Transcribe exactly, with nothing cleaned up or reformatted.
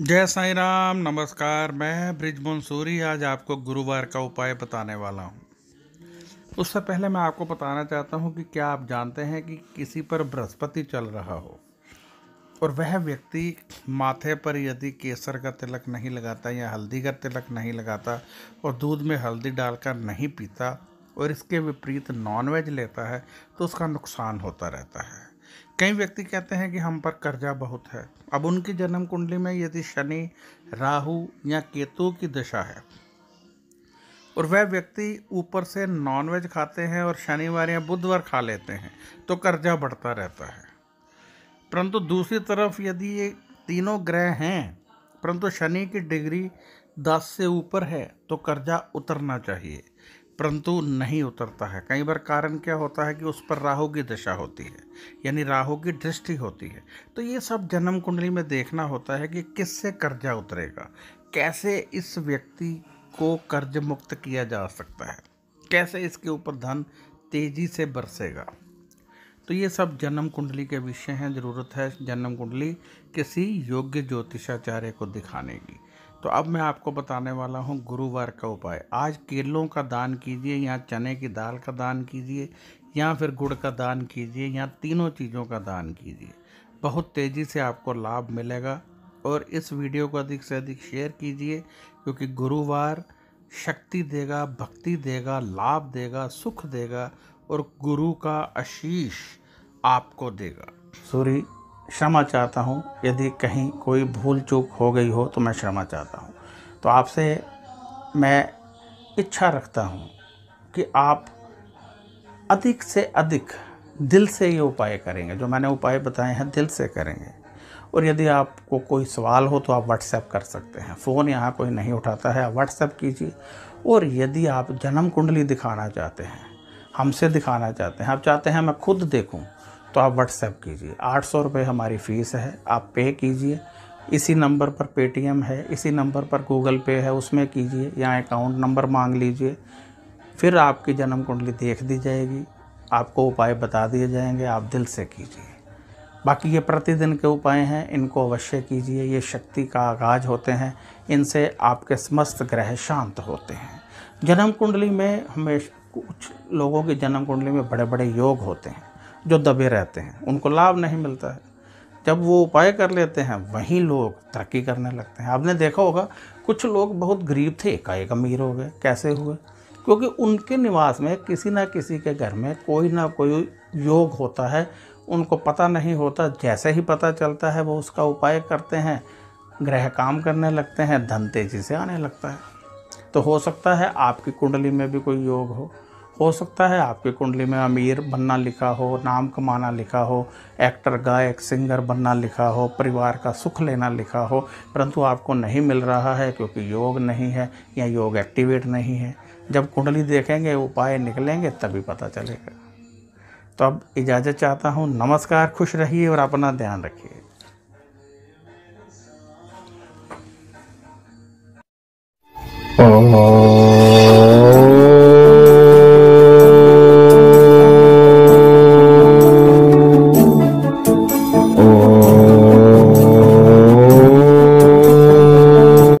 जय साईं राम। नमस्कार। मैं ब्रिज मंसूरी आज आपको गुरुवार का उपाय बताने वाला हूँ। उससे पहले मैं आपको बताना चाहता हूँ कि क्या आप जानते हैं कि किसी पर बृहस्पति चल रहा हो और वह व्यक्ति माथे पर यदि केसर का तिलक नहीं लगाता या हल्दी का तिलक नहीं लगाता और दूध में हल्दी डालकर नहीं पीता और इसके विपरीत नॉनवेज लेता है तो उसका नुकसान होता रहता है। कई व्यक्ति कहते हैं कि हम पर कर्जा बहुत है। अब उनकी जन्म कुंडली में यदि शनि, राहु या केतु की दशा है और वह व्यक्ति ऊपर से नॉनवेज खाते हैं और शनिवार या बुधवार खा लेते हैं तो कर्जा बढ़ता रहता है। परंतु दूसरी तरफ यदि ये तीनों ग्रह हैं परंतु शनि की डिग्री दस से ऊपर है तो कर्जा उतरना चाहिए, परंतु नहीं उतरता है। कई बार कारण क्या होता है कि उस पर राहु की दशा होती है, यानी राहु की दृष्टि होती है। तो ये सब जन्म कुंडली में देखना होता है कि किससे कर्जा उतरेगा, कैसे इस व्यक्ति को कर्ज मुक्त किया जा सकता है, कैसे इसके ऊपर धन तेजी से बरसेगा। तो ये सब जन्म कुंडली के विषय हैं। ज़रूरत है जन्म कुंडली किसी योग्य ज्योतिषाचार्य को दिखाने की। तो अब मैं आपको बताने वाला हूँ गुरुवार का उपाय। आज केलों का दान कीजिए या चने की दाल का दान कीजिए या फिर गुड़ का दान कीजिए या तीनों चीज़ों का दान कीजिए। बहुत तेज़ी से आपको लाभ मिलेगा और इस वीडियो को अधिक से अधिक शेयर कीजिए, क्योंकि गुरुवार शक्ति देगा, भक्ति देगा, लाभ देगा, सुख देगा और गुरु का आशीष आपको देगा। सॉरी, क्षमा चाहता हूँ यदि कहीं कोई भूल चूक हो गई हो तो मैं क्षमा चाहता हूँ। तो आपसे मैं इच्छा रखता हूँ कि आप अधिक से अधिक दिल से ये उपाय करेंगे। जो मैंने उपाय बताए हैं दिल से करेंगे। और यदि आपको कोई सवाल हो तो आप व्हाट्सएप कर सकते हैं। फ़ोन यहाँ कोई नहीं उठाता है, आप व्हाट्सएप कीजिए। और यदि आप जन्म कुंडली दिखाना चाहते हैं, हमसे दिखाना चाहते हैं, आप चाहते हैं मैं खुद देखूं, तो आप व्हाट्सएप कीजिए। आठ सौ रुपये हमारी फ़ीस है, आप पे कीजिए। इसी नंबर पर पेटीएम है, इसी नंबर पर गूगल पे है, उसमें कीजिए या अकाउंट नंबर मांग लीजिए। फिर आपकी जन्म कुंडली देख दी जाएगी, आपको उपाय बता दिए जाएंगे, आप दिल से कीजिए। बाकी ये प्रतिदिन के उपाय हैं, इनको अवश्य कीजिए। ये शक्ति का आगाज होते हैं, इनसे आपके समस्त ग्रह शांत होते हैं। जन्म कुंडली में हमेशा कुछ लोगों की जन्म कुंडली में बड़े बड़े योग होते हैं जो दबे रहते हैं, उनको लाभ नहीं मिलता है। जब वो उपाय कर लेते हैं वहीं लोग तरक्की करने लगते हैं। आपने देखा होगा कुछ लोग बहुत गरीब थे, एकाएक अमीर हो गए। कैसे हुए? क्योंकि उनके निवास में किसी ना किसी के घर में कोई ना कोई योग होता है, उनको पता नहीं होता। जैसे ही पता चलता है वो उसका उपाय करते हैं, ग्रह काम करने लगते हैं, धन तेजी से आने लगता है। तो हो सकता है आपकी कुंडली में भी कोई योग हो हो सकता है आपकी कुंडली में अमीर बनना लिखा हो, नाम कमाना लिखा हो, एक्टर, गायक, सिंगर बनना लिखा हो, परिवार का सुख लेना लिखा हो, परंतु आपको नहीं मिल रहा है क्योंकि योग नहीं है या योग एक्टिवेट नहीं है। जब कुंडली देखेंगे, उपाय निकलेंगे, तभी पता चलेगा। तो अब इजाज़त चाहता हूँ। नमस्कार, खुश रहिए और अपना ध्यान रखिए। ओ